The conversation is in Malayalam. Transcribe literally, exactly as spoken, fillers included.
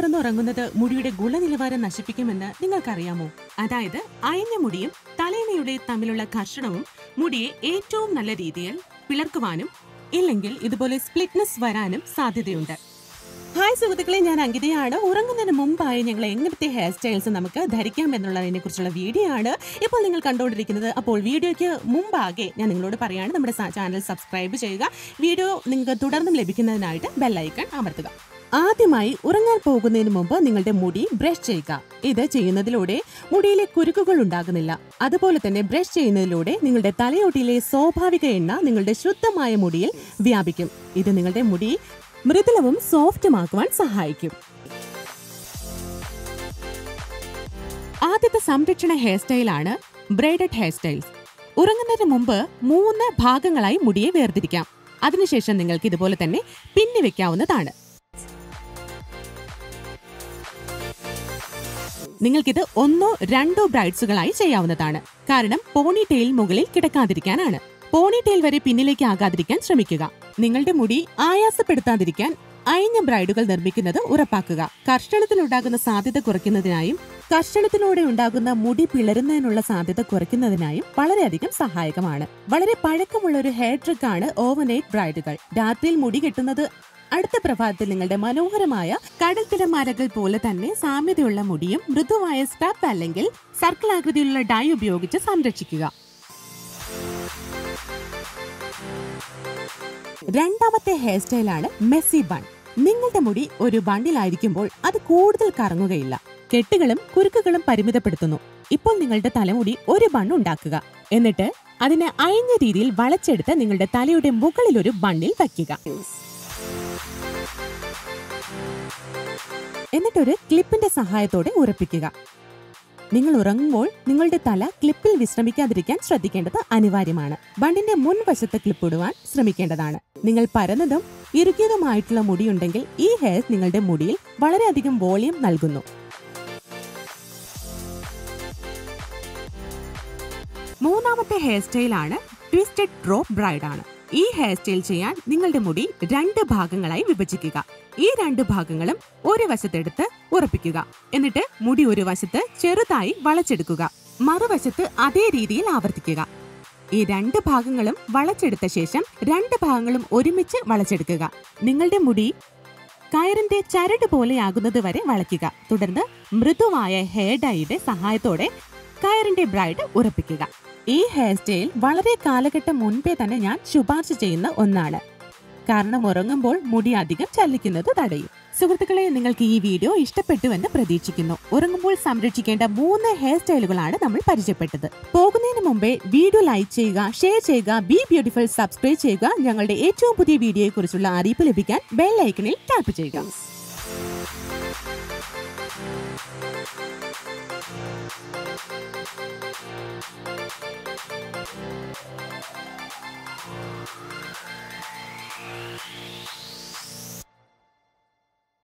കിടന്നുറങ്ങുന്നത് മുടിയുടെ ഗുണനിലവാരം നശിപ്പിക്കുമെന്ന് നിങ്ങൾക്കറിയാമോ? അതായത് അയഞ്ഞ മുടിയും തലയിണയുടെ തമ്മിലുള്ള ഘർഷണവും മുടിയെ ഏറ്റവും നല്ല രീതിയിൽ പിളർക്കുവാനും ഇല്ലെങ്കിൽ ഇതുപോലെ സ്പ്ലിറ്റ്നസ് വരാനും സാധ്യതയുണ്ട്. ഹായ് സുഹൃത്തുക്കളെ, ഞാൻ അങ്കിതയാണ്. ഉറങ്ങുന്നതിന് മുമ്പായി ഞങ്ങൾ എങ്ങനത്തെ ഹെയർ സ്റ്റൈൽസ് നമുക്ക് ധരിക്കാം എന്നുള്ളതിനെ കുറിച്ചുള്ള വീഡിയോ ആണ് ഇപ്പോൾ നിങ്ങൾ കണ്ടുകൊണ്ടിരിക്കുന്നത്. അപ്പോൾ വീഡിയോയ്ക്ക് മുമ്പാകെ ഞാൻ നിങ്ങളോട് പറയാണ്, നമ്മുടെ ചാനൽ സബ്സ്ക്രൈബ് ചെയ്യുക. വീഡിയോ നിങ്ങൾക്ക് തുടർന്നും ലഭിക്കുന്നതിനായിട്ട് ബെല്ലൈക്കൺ അമർത്തുക. ആദ്യമായി ഉറങ്ങാൻ പോകുന്നതിന് മുമ്പ് നിങ്ങളുടെ മുടി ബ്രഷ് ചെയ്യുക. ഇത് ചെയ്യുന്നതിലൂടെ മുടിയിലെ കുരുക്കുകൾ ഉണ്ടാകുന്നില്ല. അതുപോലെ തന്നെ ബ്രഷ് ചെയ്യുന്നതിലൂടെ നിങ്ങളുടെ തലയോട്ടിയിലെ സ്വാഭാവിക എണ്ണ നിങ്ങളുടെ ശുദ്ധമായ മുടിയിൽ വ്യാപിക്കും. ഇത് നിങ്ങളുടെ മുടി മൃദുലവും സോഫ്റ്റുമാക്കുവാൻ സഹായിക്കും. ആദ്യത്തെ സംരക്ഷണ ഹെയർ സ്റ്റൈലാണ് ബ്രൈഡഡ് ഹെയർ സ്റ്റൈൽസ്. ഉറങ്ങുന്നതിന് മുമ്പ് മൂന്ന് ഭാഗങ്ങളായി മുടിയെ വേർതിരിക്കാം. അതിനുശേഷം നിങ്ങൾക്ക് ഇതുപോലെ തന്നെ പിന്നി വെക്കാവുന്നതാണ്. നിങ്ങൾക്കിത് ഒന്നോ രണ്ടോ ബ്രൈഡ്സുകളായി ചെയ്യാവുന്നതാണ്. കാരണം പോണി ടെയിൽ മുകളിൽ കിടക്കാതിരിക്കാനാണ്. പോണി ടെയിൽ വരെ പിന്നിലേക്ക് ആകാതിരിക്കാൻ ശ്രമിക്കുക. നിങ്ങളുടെ മുടി ആയാസപ്പെടുത്താതിരിക്കാൻ അയഞ്ഞ ബ്രൈഡുകൾ നിർമ്മിക്കുന്നത് ഉറപ്പാക്കുക. കർഷണത്തിനുണ്ടാകുന്ന സാധ്യത കുറയ്ക്കുന്നതിനായും കർഷണത്തിലൂടെ ഉണ്ടാകുന്ന മുടി പിളരുന്നതിനുള്ള സാധ്യത കുറയ്ക്കുന്നതിനായും വളരെയധികം സഹായകമാണ്. വളരെ പഴക്കമുള്ള ഒരു ഹെയർ ട്രിക്കാണ് ഓവർനൈറ്റ് ബ്രൈഡുകൾ. രാത്രിയിൽ മുടി കെട്ടുന്നത് അടുത്ത പ്രഭാതത്തിൽ നിങ്ങളുടെ മനോഹരമായ കടൽ തിരമാലകൾ പോലെ തന്നെ സാമ്യതയുള്ള മുടിയും മൃദുവായ സ്റ്റഫ് അല്ലെങ്കിൽ സർക്കിൾ ആകൃതിയിലുള്ള ഡൈ ഉപയോഗിച്ച് സംരക്ഷിക്കുക. രണ്ടാമത്തെ ഹെയർ സ്റ്റൈലാണ് മെസ്സി ബൺ. നിങ്ങളുടെ മുടി ഒരു ബണ്ടിലായിരിക്കുമ്പോൾ അത് കൂടുതൽ കറങ്ങുകയില്ല. കെട്ടുകളും കുരുക്കുകളും പരിമിതപ്പെടുത്തുന്നു. ഇപ്പോൾ നിങ്ങളുടെ തലമുടി ഒരു ബൺ ഉണ്ടാക്കുക. എന്നിട്ട് അതിനെ അയഞ്ഞ രീതിയിൽ വളച്ചെടുത്ത് നിങ്ങളുടെ തലയുടെ മുകളിൽ ഒരു ബണ്ണിൽ വയ്ക്കുക. എന്നിട്ടൊരു ക്ലിപ്പിന്റെ സഹായത്തോടെ ഉറപ്പിക്കുക. നിങ്ങൾ ഉറങ്ങുമ്പോൾ നിങ്ങളുടെ തല ക്ലിപ്പിൽ വിശ്രമിക്കാതിരിക്കാൻ ശ്രദ്ധിക്കേണ്ടത് അനിവാര്യമാണ്. ബണ്ടിന്റെ മുൻവശത്ത് ക്ലിപ്പ് ഇടുവാൻ ശ്രമിക്കേണ്ടതാണ്. നിങ്ങൾ പരന്നതും ഇറുകിയതുമായിട്ടുള്ള മുടിയുണ്ടെങ്കിൽ ഈ ഹെയർ നിങ്ങളുടെ മുടിയിൽ വളരെയധികം വോളിയം നൽകുന്നു. മൂന്നാമത്തെ ഹെയർ സ്റ്റൈലാണ് ട്വിസ്റ്റഡ് ഡ്രോപ്പ് ബ്രൈഡ് ആണ്. ഈ ഹെയർ സ്റ്റൈൽ ചെയ്യാൻ നിങ്ങളുടെ മുടി രണ്ട് ഭാഗങ്ങളായി വിഭജിക്കുക. ഈ രണ്ട് ഭാഗങ്ങളും ഒരു വശത്തെടുത്ത് ഉറപ്പിക്കുക. എന്നിട്ട് മുടി ഒരു വശത്ത് ചെറുതായി വളച്ചെടുക്കുക. മറുവശത്ത് അതേ രീതിയിൽ ആവർത്തിക്കുക. ഈ രണ്ട് ഭാഗങ്ങളും വളച്ചെടുത്ത ശേഷം രണ്ട് ഭാഗങ്ങളും ഒരുമിച്ച് വളച്ചെടുക്കുക. നിങ്ങളുടെ മുടി കയറിന്റെ ചരട് പോലെയാകുന്നത് വരെ വളയ്ക്കുക. തുടർന്ന് മൃദുവായ ഹെയർ ഡൈയുടെ സഹായത്തോടെ കയറിന്റെ ബ്രൈഡ് ഉറപ്പിക്കുക. ഈ ഹെയർ സ്റ്റൈൽ വളരെ കാലഘട്ടം മുൻപേ തന്നെ ഞാൻ ശുപാർശ ചെയ്യുന്ന ഒന്നാണ്. കാരണം ഉറങ്ങുമ്പോൾ മുടി അധികം ചലിക്കുന്നത് തടയും. സുഹൃത്തുക്കളെ, നിങ്ങൾക്ക് ഈ വീഡിയോ ഇഷ്ടപ്പെട്ടുവെന്ന് പ്രതീക്ഷിക്കുന്നു. ഉറങ്ങുമ്പോൾ സംരക്ഷിക്കേണ്ട മൂന്ന് ഹെയർ സ്റ്റൈലുകളാണ് നമ്മൾ പരിചയപ്പെട്ടത്. പോകുന്നതിന് മുമ്പേ വീഡിയോ ലൈക്ക് ചെയ്യുക, ഷെയർ ചെയ്യുക, ബി ബ്യൂട്ടിഫുൾ സബ്സ്ക്രൈബ് ചെയ്യുക. ഞങ്ങളുടെ ഏറ്റവും പുതിയ വീഡിയോയെ കുറിച്ചുള്ള അറിയിപ്പ് ലഭിക്കാൻ ബെൽ ഐക്കണിൽ ടാപ്പ് ചെയ്യുക.